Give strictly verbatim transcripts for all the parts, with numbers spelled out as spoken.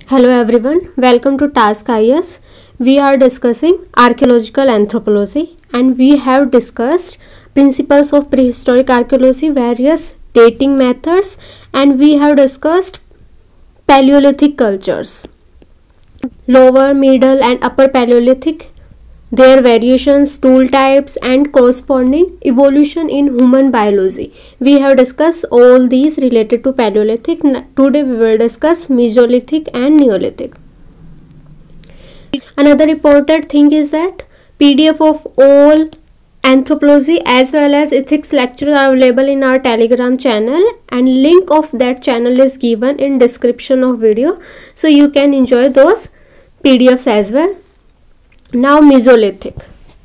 Hello everyone, welcome to Task I A S. We are discussing archaeological anthropology and we have discussed principles of prehistoric archaeology, various dating methods, and we have discussed Paleolithic cultures. Lower, middle and upper Paleolithic, their variations, tool types and corresponding evolution in human biology. We have discussed all these related to Paleolithic. Today we will discuss Mesolithic and Neolithic. Another important thing is that P D F of all anthropology as well as ethics lectures are available in our Telegram channel, and link of that channel is given in description of video, so you can enjoy those P D Fs as well. Now Mesolithic.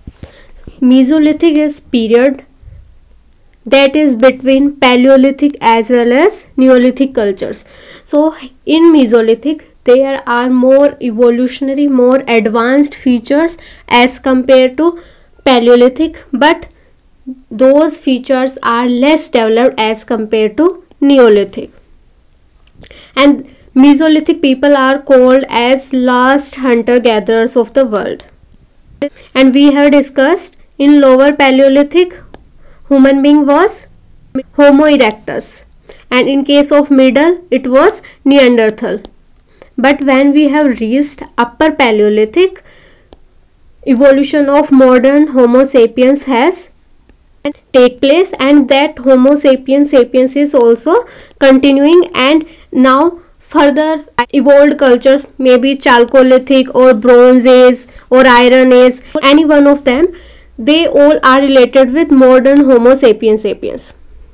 Mesolithic is period that is between Paleolithic as well as Neolithic cultures. So in Mesolithic there are more evolutionary, more advanced features as compared to Paleolithic, but those features are less developed as compared to Neolithic. And Mesolithic people are called as last hunter-gatherers of the world. And we have discussed in lower Paleolithic human being was Homo erectus, and in case of middle it was Neanderthal. But when we have reached upper Paleolithic, evolution of modern Homo sapiens has take place, and that Homo sapiens sapiens is also continuing, and now further evolved cultures, maybe Chalcolithic or Bronze Age or Iron Age, any one of them, they all are related with modern Homo sapiens sapiens.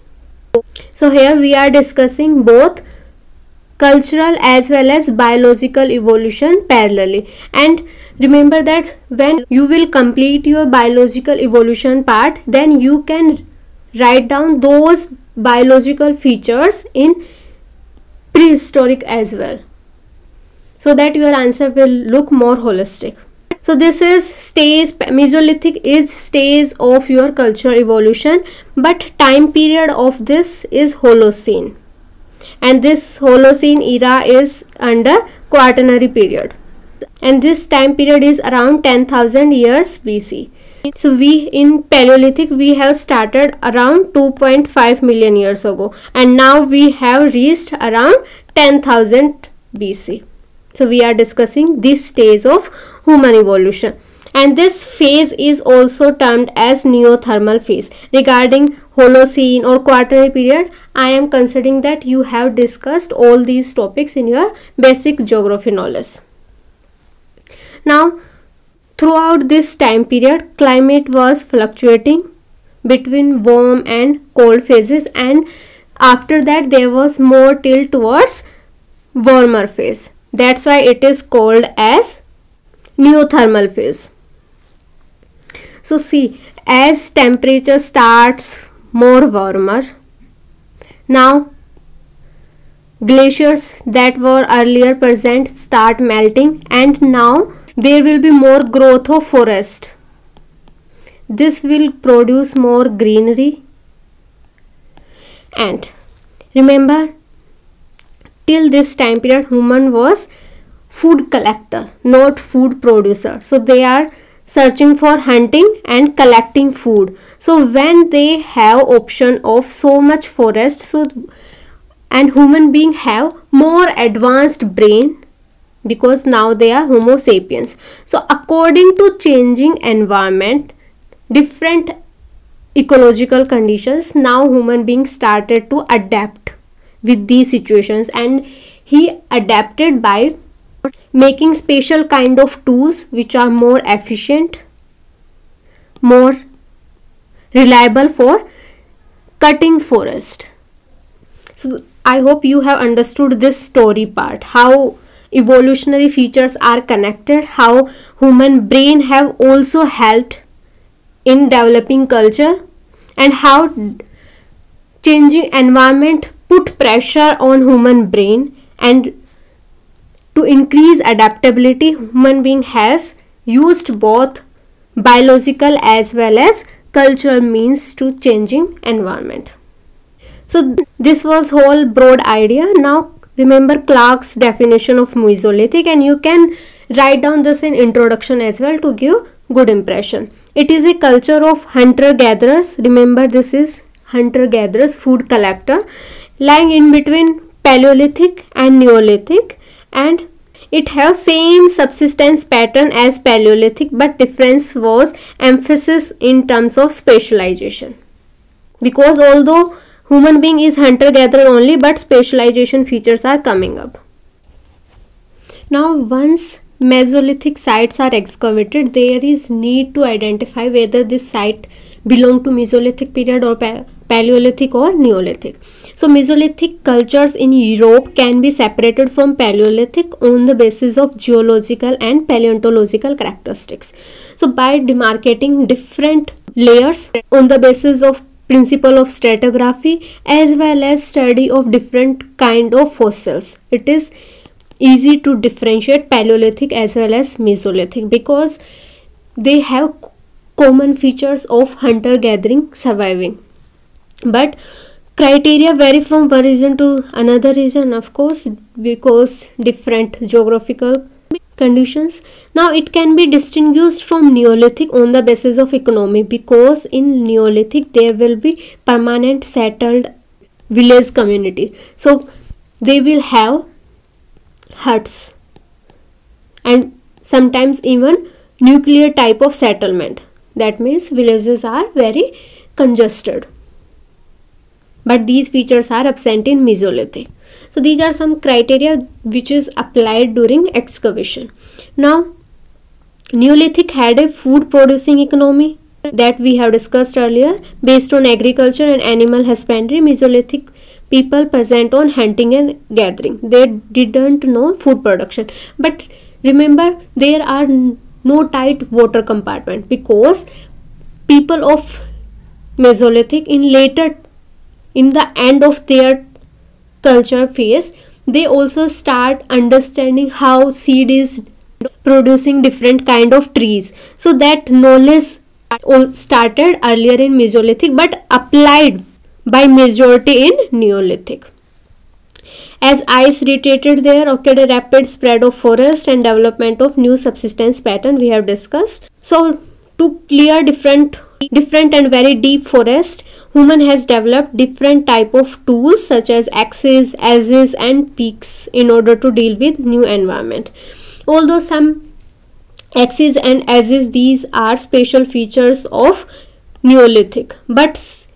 So here we are discussing both cultural as well as biological evolution parallelly. And remember that when you will complete your biological evolution part, then you can write down those biological features in prehistoric as well, so that your answer will look more holistic. So this is stage, Mesolithic is stage of your cultural evolution, but time period of this is Holocene, and this Holocene era is under Quaternary period, and this time period is around ten thousand years B C. So we in Paleolithic we have started around two point five million years ago, and now we have reached around ten thousand B C. So we are discussing this stage of human evolution, and this phase is also termed as Neothermal phase. Regarding Holocene or Quaternary period, I am considering that you have discussed all these topics in your basic geography knowledge. Now throughout this time period, climate was fluctuating between warm and cold phases, and after that there was more tilt towards warmer phase. That's why it is called as Neothermal phase. So see, as temperature starts more warmer, now glaciers that were earlier present start melting, and now there will be more growth of forest. This will produce more greenery. And remember, till this time period human was food collector, not food producer. So they are searching for hunting and collecting food. So when they have option of so much forest, so and human being have more advanced brain, because now they are Homo sapiens. So according to changing environment, different ecological conditions, now human beings started to adapt with these situations, and he adapted by making special kind of tools which are more efficient, more reliable for cutting forest. So I hope you have understood this story part, how evolutionary features are connected, how human brain have also helped in developing culture, and how changing environment put pressure on human brain, and to increase adaptability human being has used both biological as well as cultural means to changing environment. So this was whole broad idea. Now remember Clark's definition of Mesolithic, and you can write down this in introduction as well to give good impression. It is a culture of hunter-gatherers. Remember, this is hunter-gatherers, food collector, lying in between Paleolithic and Neolithic, and it has same subsistence pattern as Paleolithic, but difference was emphasis in terms of specialization. Because although human being is hunter-gatherer only, but specialization features are coming up. Now once Mesolithic sites are excavated, there is need to identify whether this site belong to Mesolithic period or Paleolithic or Neolithic. So Mesolithic cultures in Europe can be separated from Paleolithic on the basis of geological and paleontological characteristics. So by demarcating different layers on the basis of principle of stratigraphy as well as study of different kind of fossils, it is easy to differentiate Paleolithic as well as Mesolithic because they have common features of hunter gathering surviving. But criteria vary from one region to another region, of course, because different geographical conditions. Now it can be distinguished from Neolithic on the basis of economy, because in Neolithic there will be permanent settled village community. So they will have huts and sometimes even nuclear type of settlement. That means villages are very congested. But these features are absent in Mesolithic. So these are some criteria which is applied during excavation. Now Neolithic had a food producing economy that we have discussed earlier based on agriculture and animal husbandry. Mesolithic people present on hunting and gathering. They didn't know food production. But remember, there are no tight water compartment because people of Mesolithic in later in the end of their culture phase, they also start understanding how seed is producing different kind of trees. So that knowledge started earlier in Mesolithic but applied by majority in Neolithic. As ice retreated there, occurred a rapid spread of forest and development of new subsistence pattern we have discussed. So to clear different different and very deep forest, human has developed different type of tools such as axes, adzes and picks in order to deal with new environment. Although some axes and adzes, these are special features of Neolithic, but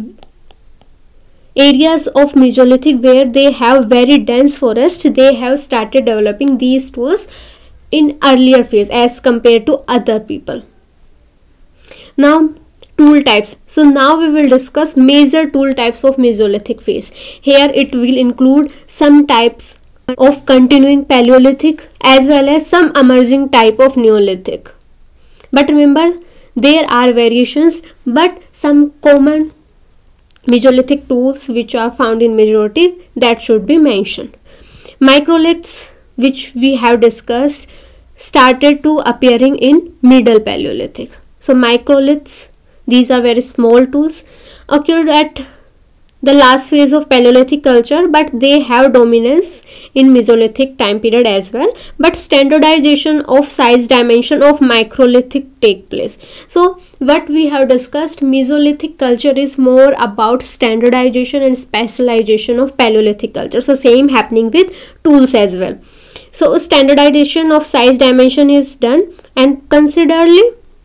areas of Mesolithic where they have very dense forest, they have started developing these tools in earlier phase as compared to other people. Now tool types. So now we will discuss major tool types of Mesolithic phase. Here it will include some types of continuing Paleolithic as well as some emerging type of Neolithic. But remember, there are variations, but some common Mesolithic tools which are found in majority that should be mentioned. Microliths, which we have discussed, started to appearing in Middle Paleolithic. So microliths, these are very small tools, occurred at the last phase of Paleolithic culture, but they have dominance in Mesolithic time period as well. But standardization of size dimension of microlithic take place. So what we have discussed, Mesolithic culture is more about standardization and specialization of Paleolithic culture. So same happening with tools as well. So standardization of size dimension is done, and considerably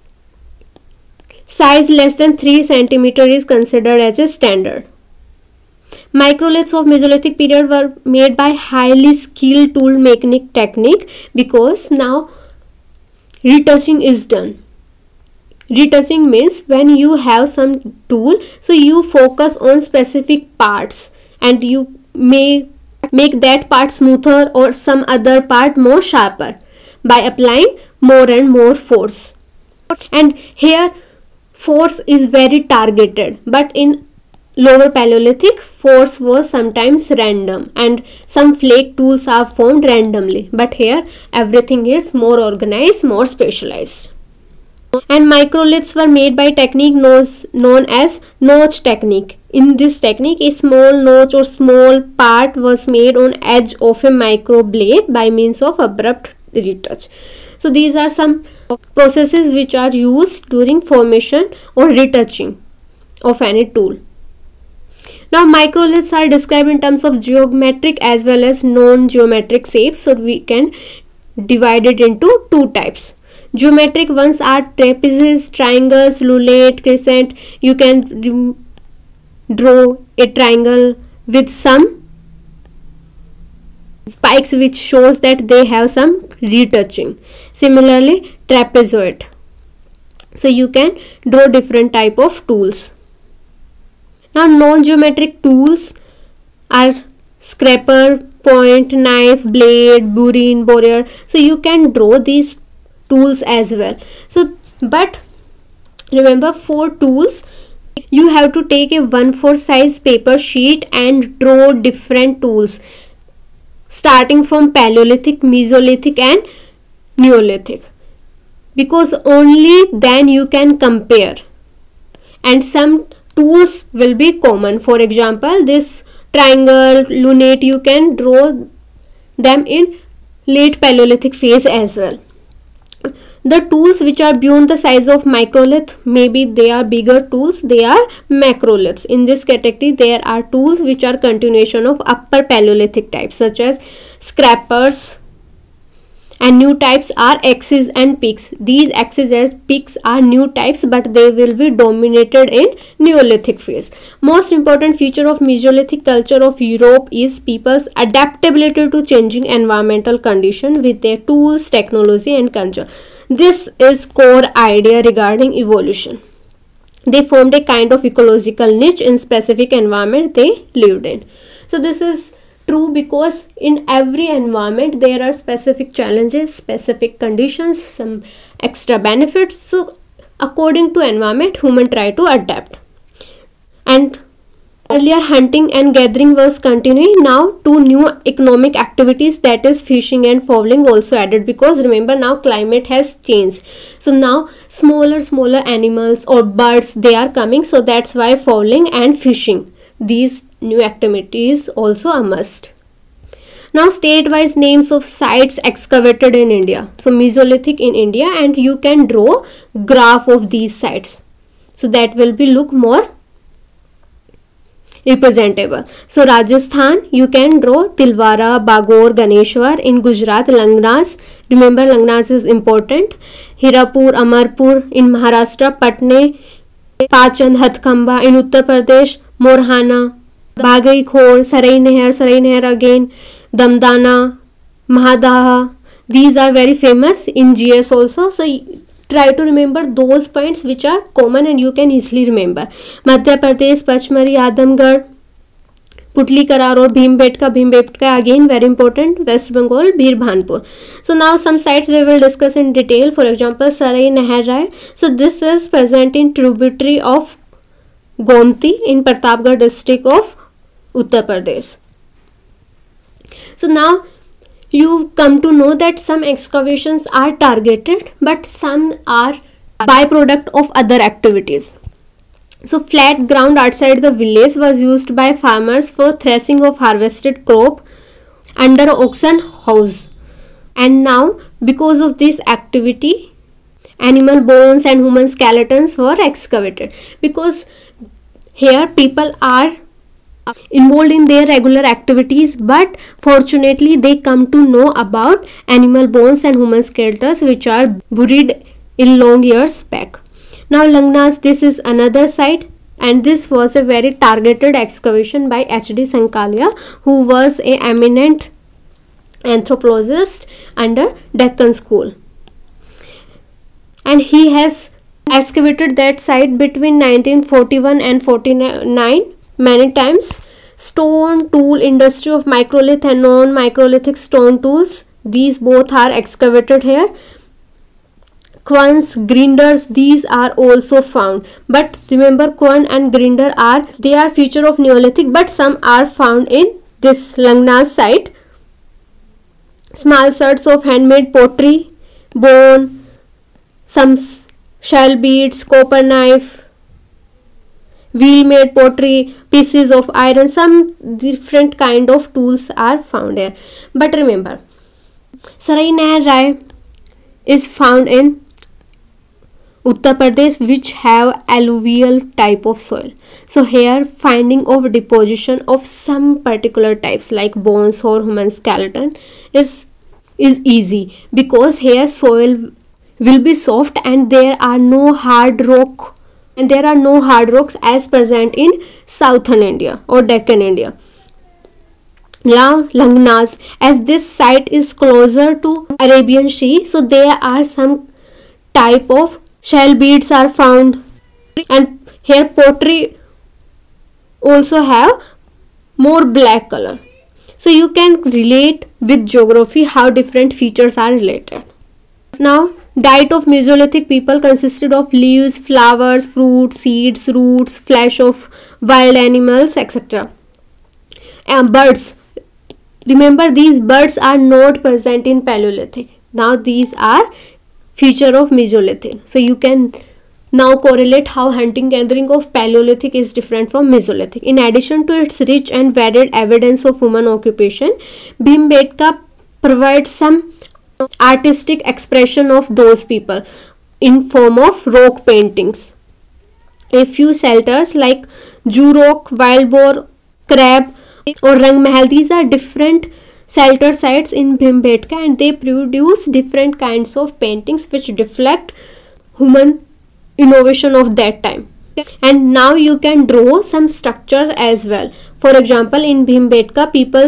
size less than three centimeter is considered as a standard. Microliths of Mesolithic period were made by highly skilled tool making technique because now retouching is done. Retouching means when you have some tool, so you focus on specific parts and you may make that part smoother or some other part more sharper by applying more and more force. And here force is very targeted, but in lower Paleolithic force was sometimes random and some flake tools are formed randomly, but here everything is more organized, more specialized. And microliths were made by technique knows, known as notch technique. In this technique, a small notch or small part was made on edge of a micro blade by means of abrupt retouch. So these are some processes which are used during formation or retouching of any tool. Now microliths are described in terms of geometric as well as non-geometric shapes. So we can divide it into two types. Geometric ones are trapezies, triangles, lunate, crescent. You can draw a triangle with some spikes which shows that they have some retouching. Similarly, trapezoid. So you can draw different type of tools. Now non-geometric tools are scraper, point, knife, blade, burin, borer. So you can draw these tools as well. So but remember, for tools you have to take a one fourth size paper sheet and draw different tools starting from Paleolithic, Mesolithic and Neolithic, because only then you can compare, and some tools will be common. For example, this triangle, lunate, you can draw them in late Paleolithic phase as well. The tools which are beyond the size of microlith, maybe they are bigger tools, they are macroliths. In this category, there are tools which are continuation of upper Paleolithic types, such as scrapers, and new types are axes and picks. These axes and picks are new types, but they will be dominated in Neolithic phase. Most important feature of Mesolithic culture of Europe is people's adaptability to changing environmental condition with their tools, technology and culture. This is core idea regarding evolution. They formed a kind of ecological niche in specific environment they lived in. So this is true because in every environment there are specific challenges, specific conditions, some extra benefits. So according to environment, human try to adapt. And earlier hunting and gathering was continuing. Now two new economic activities, that is fishing and fowling, also added, because remember now climate has changed. So now smaller smaller animals or birds they are coming. So that's why fowling and fishing, these new activities also a must. Now state-wise names of sites excavated in India. So Mesolithic in India, and you can draw graph of these sites. So that will be look more representable. So Rajasthan, you can draw Tilwara, Bagor, Ganeshwar. In Gujarat, Langnas. Remember Langnas is important. Hirapur, Amarpur. In Maharashtra, Patne, Pachand, Hathkhamba. In Uttar Pradesh, Morhana, Bagai Khor, Sarai Nehar, Sarai Nehar again, Damdana, Mahadaha. These are very famous in G S also. So try to remember those points which are common and you can easily remember. Madhya Pradesh, Pachmari, Adamgarh, Putli Karar or Bhimbetka. Bhimbetka again very important. West Bengal, Bhir Bhanpur. So now some sites we will discuss in detail. For example, Sarai Nehar Rai. So this is present in tributary of Gomti in Pratapgarh district of Uttar Pradesh. So now you come to know that some excavations are targeted, but some are byproduct of other activities. So flat ground outside the village was used by farmers for threshing of harvested crop under auction house. And now because of this activity, animal bones and human skeletons were excavated, because here people are involved in their regular activities, but fortunately they come to know about animal bones and human skeletons which are buried in long years back. Now Langnas, this is another site, and this was a very targeted excavation by H D Sankalia, who was a eminent anthropologist under Deccan School, and he has excavated that site between nineteen forty-one and forty-nine many times. Stone tool industry of microlith and non-microlithic stone tools, these both are excavated here. Querns, grinders, these are also found, but remember quern and grinder are they are feature of Neolithic, but some are found in this Langnas site. Small sets of handmade pottery, bone, some shell beads, copper knife, wheel made pottery, pieces of iron, some different kind of tools are found here. But remember, Sarai Nair Rai is found in Uttar Pradesh, which have alluvial type of soil. So here finding of deposition of some particular types like bones or human skeleton is is easy, because here soil will be soft and there are no hard rock and there are no hard rocks as present in southern India or Deccan India. Now Langnas, as this site is closer to Arabian Sea, so there are some type of shell beads are found, and here pottery also have more black color. So you can relate with geography how different features are related. Now diet of Mesolithic people consisted of leaves, flowers, fruits, seeds, roots, flesh of wild animals, et cetera. And birds. Remember, these birds are not present in Paleolithic. Now these are feature of Mesolithic. So you can now correlate how hunting gathering of Paleolithic is different from Mesolithic. In addition to its rich and varied evidence of human occupation, Bhimbetka provides some artistic expression of those people in form of rock paintings. A few shelters like Jurok, Wild Boar, Crab or Rang Mahal, these are different shelter sites in Bhimbetka, and they produce different kinds of paintings which reflect human innovation of that time. And now you can draw some structure as well. For example, in Bhimbetka, people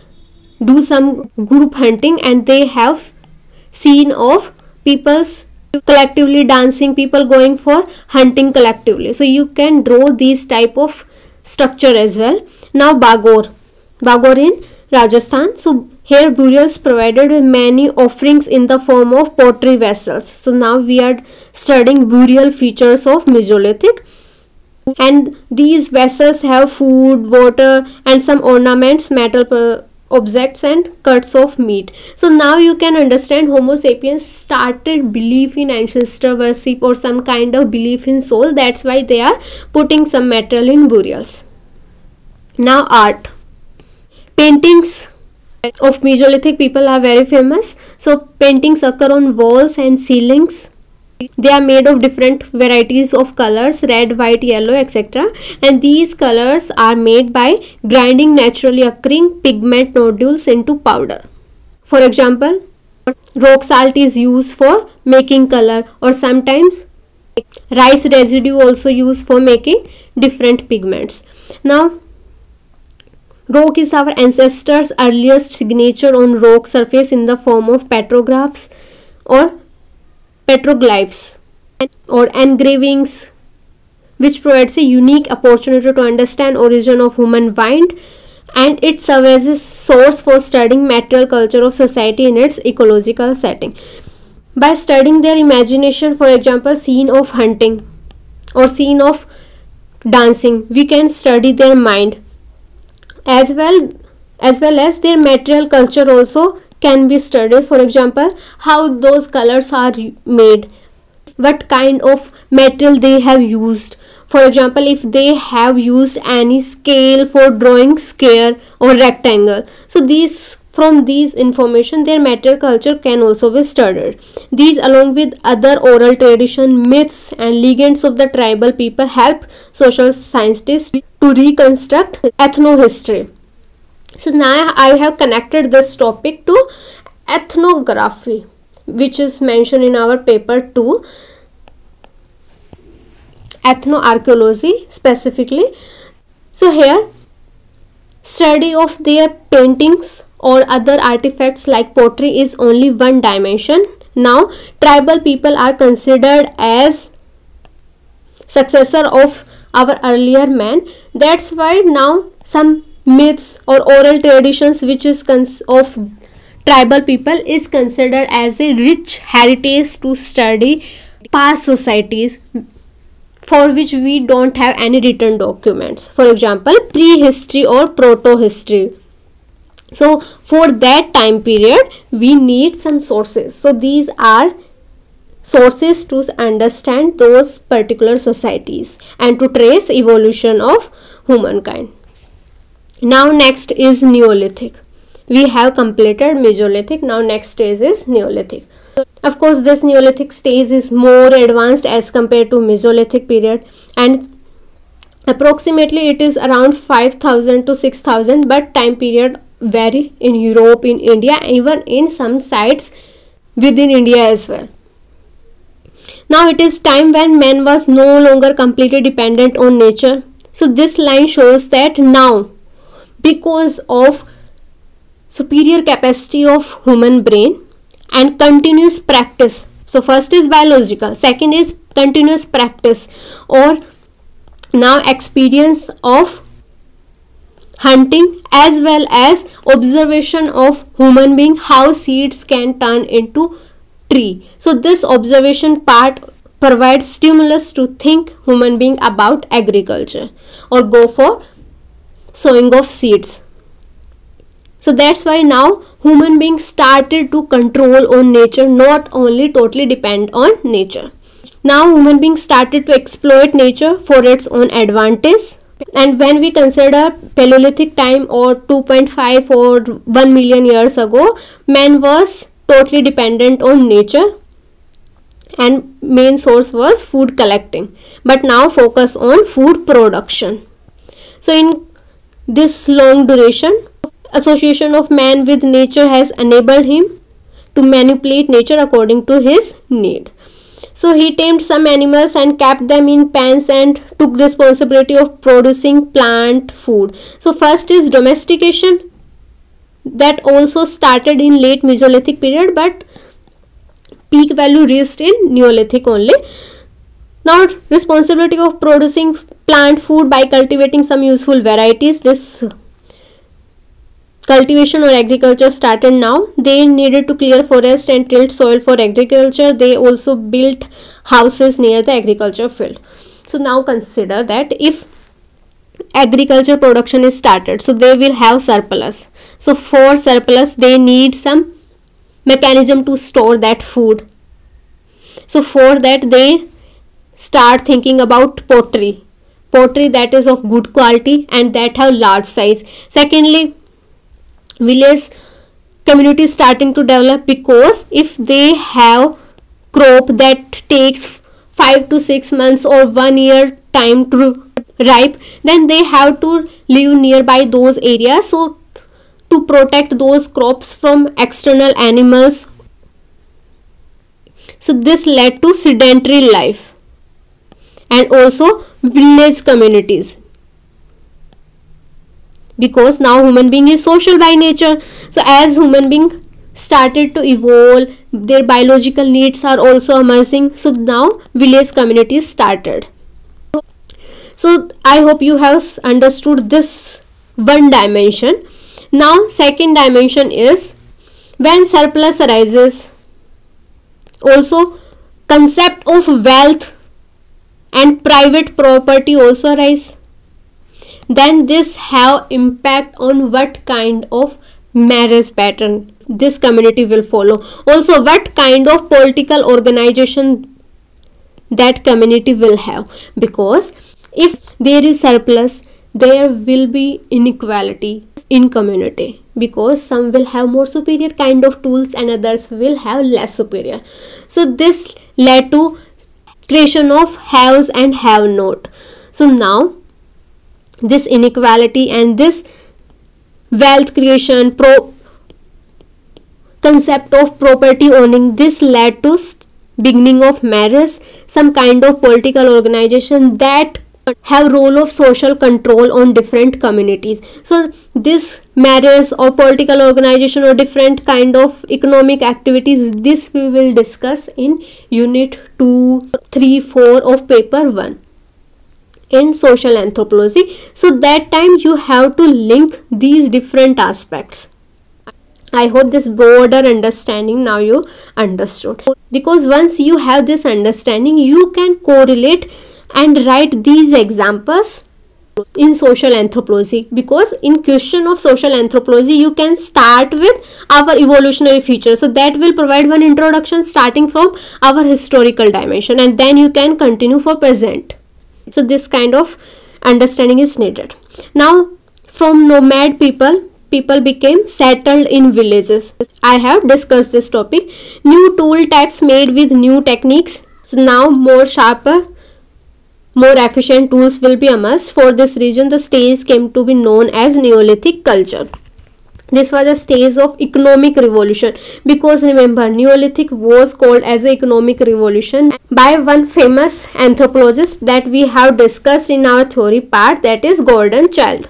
do some group hunting and they have scene of people's collectively dancing, people going for hunting collectively. So you can draw these type of structure as well. Now Bagor, Bagor in Rajasthan. So here burials provided with many offerings in the form of pottery vessels. So now we are studying burial features of Mesolithic, and these vessels have food, water and some ornaments, metal objects and cuts of meat. So now you can understand Homo sapiens started belief in ancestor worship or some kind of belief in soul. That's why they are putting some metal in burials. Now art. Paintings of Mesolithic people are very famous. So paintings occur on walls and ceilings. They are made of different varieties of colors, red, white, yellow, et cetera. And these colors are made by grinding naturally occurring pigment nodules into powder. For example, rock salt is used for making color, or sometimes rice residue also used for making different pigments. Now rock is our ancestors' earliest signature on rock surface in the form of petrographs or petroglyphs or engravings, which provides a unique opportunity to understand origin of human mind, and it serves as a source for studying material culture of society in its ecological setting. By studying their imagination, for example, scene of hunting or scene of dancing, we can study their mind as well as well as their material culture also can be studied. For example, how those colors are made, what kind of material they have used. For example, if they have used any scale for drawing square or rectangle, so these from these information their material culture can also be studied. These, along with other oral tradition, myths and legends of the tribal people, help social scientists to reconstruct ethnohistory. So now I have connected this topic to ethnography, which is mentioned in our paper two, ethnoarchaeology specifically. So here, study of their paintings or other artifacts like pottery is only one dimension. Now tribal people are considered as successor of our earlier man. That's why now some myths or oral traditions which is cons of tribal people is considered as a rich heritage to study past societies for which we don't have any written documents. For example, prehistory or proto-history. So for that time period we need some sources. So these are sources to understand those particular societies and to trace evolution of humankind. Now next is Neolithic. We have completed Mesolithic. Now next stage is Neolithic. Of course, this Neolithic stage is more advanced as compared to Mesolithic period, and approximately it is around five thousand to six thousand, but time period vary in Europe, in India, even in some sites within India as well. Now it is time when man was no longer completely dependent on nature. So this line shows that now, because of superior capacity of human brain and continuous practice, so first is biological, second is continuous practice or now experience of hunting as well as observation of human being, how seeds can turn into tree. So this observation part provides stimulus to think human being about agriculture or go for sowing of seeds. So that's why now human beings started to control on nature, not only totally depend on nature. Now human beings started to exploit nature for its own advantage. And when we consider Paleolithic time or two point five or one million years ago, man was totally dependent on nature and main source was food collecting, but now focus on food production. So in this long duration, association of man with nature has enabled him to manipulate nature according to his need. So he tamed some animals and kept them in pens and took responsibility of producing plant food. So first is domestication, that also started in late Mesolithic period, but peak value reached in Neolithic only. Now responsibility of producing plant food by cultivating some useful varieties. This cultivation or agriculture started now. They needed to clear forest and tilled soil for agriculture. They also built houses near the agriculture field. So now consider that if agriculture production is started, so they will have surplus. So for surplus they need some mechanism to store that food. So for that they start thinking about pottery. Pottery that is of good quality and that have large size. Secondly, village communities starting to develop, because if they have crop that takes five to six months or one year time to ripe, then they have to live nearby those areas, so to protect those crops from external animals. So this led to sedentary life and also village communities, because now human being is social by nature. So as human being started to evolve, their biological needs are also emerging. So now village communities started. So I hope you have understood this one dimension. Now second dimension is when surplus arises. Also concept of wealth and private property also arise. Then this have impact on what kind of marriage pattern this community will follow. Also what kind of political organization that community will have, because if there is surplus, there will be inequality in community, because some will have more superior kind of tools and others will have less superior. So this led to creation of haves and have not. So now this inequality and this wealth creation, pro concept of property owning, this led to beginning of marriage, some kind of political organization that have role of social control on different communities. So this marriage or political organization or different kind of economic activities, this we will discuss in unit two, three, four of paper one in social anthropology. So that time you have to link these different aspects. I hope this broader understanding now you understood, because once you have this understanding, you can correlate and write these examples in social anthropology, because in question of social anthropology you can start with our evolutionary features, so that will provide one introduction starting from our historical dimension, and then you can continue for present. So this kind of understanding is needed. Now from nomad people, people became settled in villages. I have discussed this topic. New tool types made with new techniques, so now more sharper, more efficient tools will be a must. For this region, the stage came to be known as Neolithic culture. This was a stage of economic revolution, because remember, Neolithic was called as an economic revolution by one famous anthropologist that we have discussed in our theory part, that is Gordon Childe.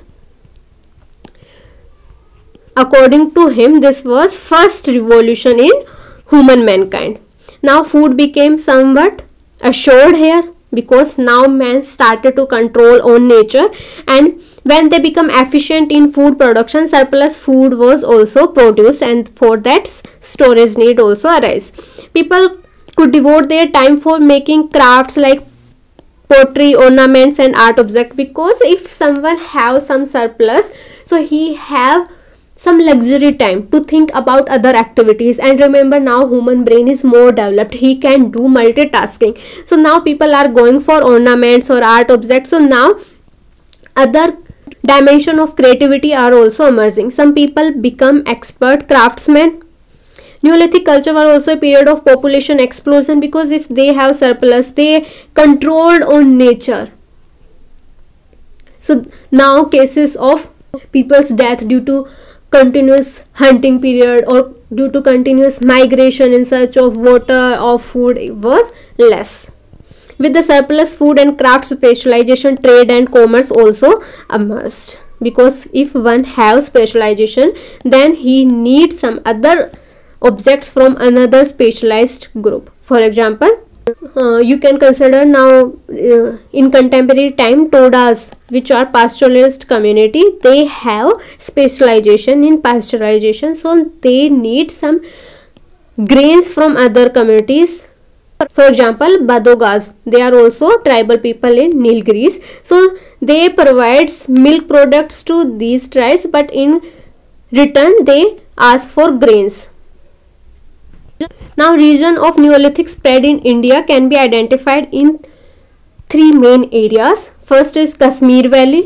According to him, this was first revolution in human mankind. Now food became somewhat assured here, because now man started to control on nature, and when they become efficient in food production, surplus food was also produced, and for that storage need also arise. People could devote their time for making crafts like pottery, ornaments and art objects, because if someone have some surplus, so he have some luxury time to think about other activities. And remember, now human brain is more developed, he can do multitasking, so now people are going for ornaments or art objects. So now other dimension of creativity are also emerging. Some people become expert craftsmen. Neolithic culture was also a period of population explosion, because if they have surplus, they controlled on nature. So now cases of people's death due to continuous hunting period or due to continuous migration in search of water or food was less. With the surplus food and craft specialization, trade and commerce also emerged, because if one have specialization, then he needs some other objects from another specialized group. For example, Uh, you can consider now uh, in contemporary time, Todas, which are pastoralist community, they have specialization in pasteurization, so they need some grains from other communities. For example, Badogas, they are also tribal people in Nilgiris, so they provide milk products to these tribes, but in return they ask for grains. Now region of Neolithic spread in India can be identified in three main areas. First is Kashmir Valley,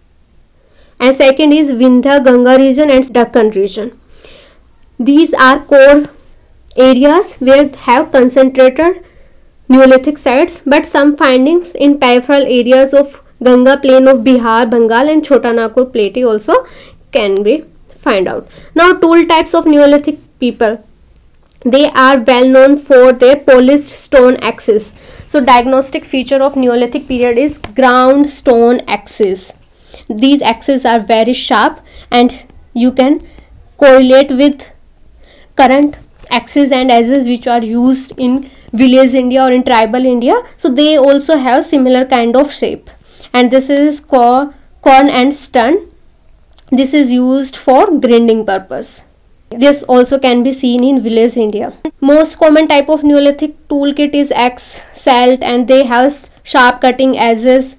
and second is Vindhya Ganga region and Deccan region. These are core areas where have concentrated Neolithic sites, but some findings in peripheral areas of Ganga plain of Bihar, Bengal and Chota Nagpur plateau also can be find out. Now tool types of Neolithic people. They are well known for their polished stone axes. So diagnostic feature of Neolithic period is ground stone axes. These axes are very sharp and you can correlate with current axes and edges which are used in village India or in tribal India. So they also have similar kind of shape, and this is called corn and stun. This is used for grinding purpose. This also can be seen in village India. Most common type of Neolithic toolkit is axe, celt, and they have sharp cutting edges,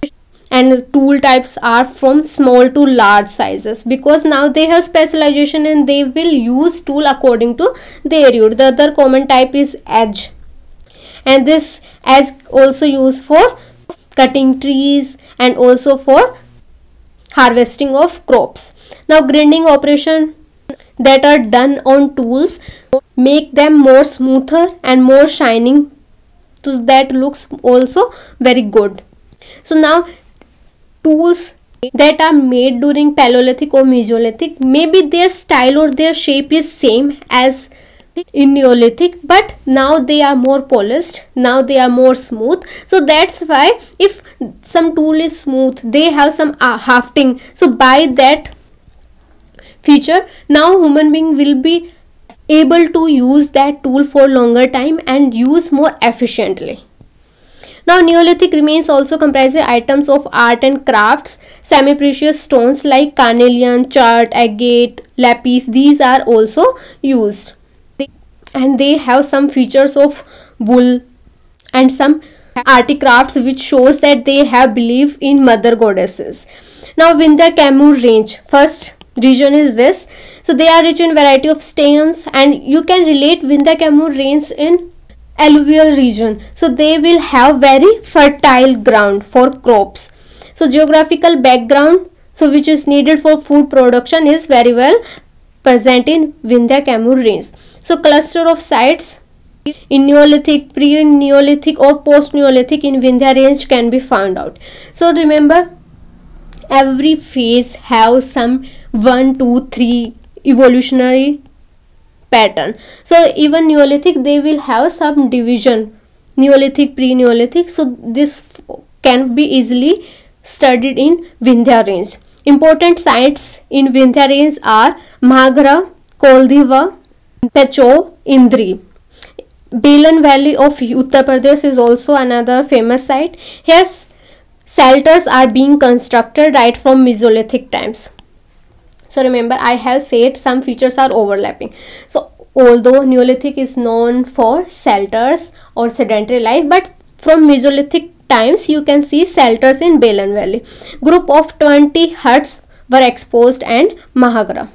and tool types are from small to large sizes, because now they have specialization and they will use tool according to their use. The other common type is edge, and this edge also used for cutting trees and also for harvesting of crops. Now grinding operation that are done on tools make them more smoother and more shining, so that looks also very good. So now tools that are made during Paleolithic or Mesolithic, maybe their style or their shape is same as in Neolithic, but now they are more polished, now they are more smooth. So that's why if some tool is smooth, they have some uh, hafting, so by that feature now human being will be able to use that tool for longer time and use more efficiently. Now Neolithic remains also comprises items of art and crafts. Semi-precious stones like carnelian, chert, agate, lapis, these are also used, and they have some features of bull and some artifacts which shows that they have belief in mother goddesses. Now Vindhya Kaimur range, first region is this. So they are rich in variety of stones, and you can relate Vindhya Kaimur range in alluvial region. So they will have very fertile ground for crops. So geographical background, so which is needed for food production, is very well present in Vindhya Kaimur range. So cluster of sites in Neolithic, pre-Neolithic or post-Neolithic in Vindhya range can be found out. So remember, every phase have some one, two, three evolutionary pattern. So even Neolithic, they will have some division, Neolithic, pre-Neolithic. So this can be easily studied in Vindhya range. Important sites in Vindhya range are Maghra, Koldhiva, Pecho, Indri. Belan Valley of Uttar Pradesh is also another famous site. Here shelters are being constructed right from Mesolithic times. So remember, I have said some features are overlapping. So although Neolithic is known for shelters or sedentary life, but from Mesolithic times you can see shelters in Belan Valley. Group of twenty huts were exposed and Mahagra.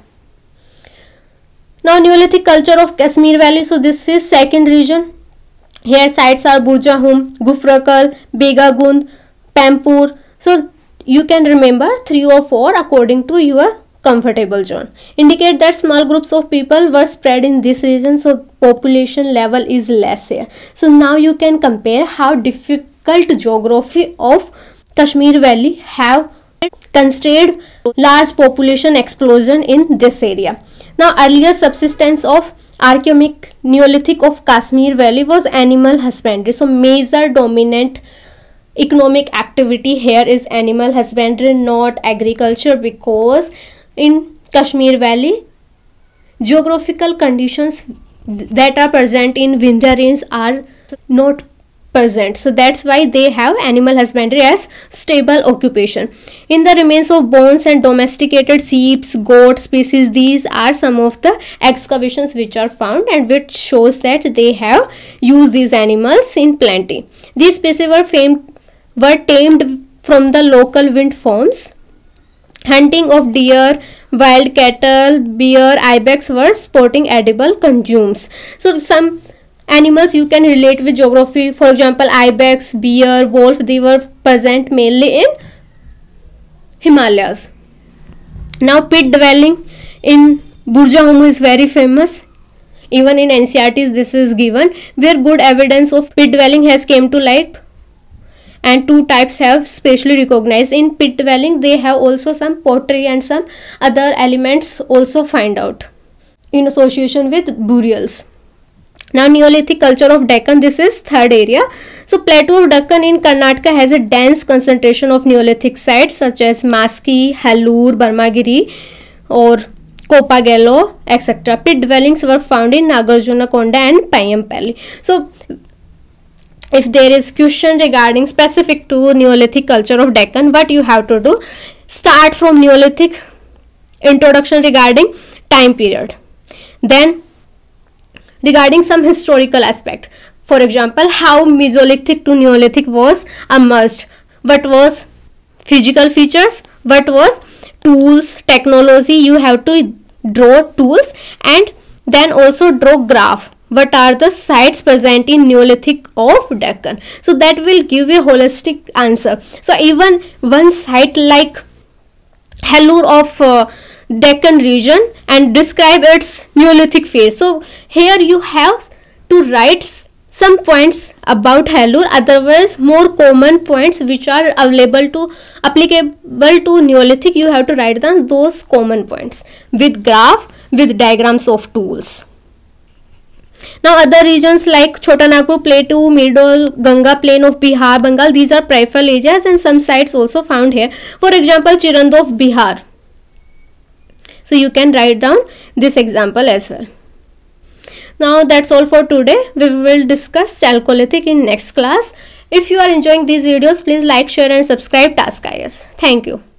Now Neolithic culture of Kashmir Valley. So this is second region. Here sites are Burjahum, Gufrakal, Begagund, Pampur. So you can remember three or four according to your comfortable zone. Indicate that small groups of people were spread in this region, so population level is less here. So now you can compare how difficult geography of Kashmir Valley have constrained large population explosion in this area. Now earlier subsistence of archaeomic Neolithic of Kashmir Valley was animal husbandry. So major dominant economic activity here is animal husbandry, not agriculture, because in Kashmir Valley geographical conditions that are present in Vindhya range are not present. So that's why they have animal husbandry as stable occupation. In the remains of bones and domesticated sheep, goat species, these are some of the excavations which are found and which shows that they have used these animals in plenty. These species were famed were tamed from the local wind farms. Hunting of deer, wild cattle, bear, ibex were sporting edible consumes. So some animals you can relate with geography. For example, ibex, bear, wolf, they were present mainly in Himalayas. Now pit dwelling in Burjahum is very famous. Even in N C R Ts this is given, where good evidence of pit dwelling has came to light. And two types have specially recognized. In pit dwelling they have also some pottery and some other elements also find out in association with burials. Now Neolithic culture of Deccan, this is third area. So plateau of Deccan in Karnataka has a dense concentration of Neolithic sites such as Maski, Hallur, Barmagiri or Kopagello, et cetera. Pit dwellings were found in Nagarjunakonda and Payampalli. So if there is question regarding specific to Neolithic culture of Deccan, what you have to do? Start from Neolithic, introduction regarding time period. Then regarding some historical aspect. For example, how Mesolithic to Neolithic was emerged. What was physical features? What was tools, technology? You have to draw tools and then also draw graph. What are the sites present in Neolithic of Deccan? So that will give a holistic answer. So even one site like Hallur of uh, Deccan region and describe its Neolithic phase. So here you have to write some points about Hallur, otherwise more common points which are available to applicable to Neolithic, you have to write down those common points with graph, with diagrams of tools. Now other regions like Chota Nagpur Plateau, Middle Ganga Plain of Bihar, Bengal, these are peripheral areas and some sites also found here. For example, Chirand of Bihar. So you can write down this example as well. Now that's all for today. We will discuss Chalcolithic in next class. If you are enjoying these videos, please like, share and subscribe Task I A S. Thank you.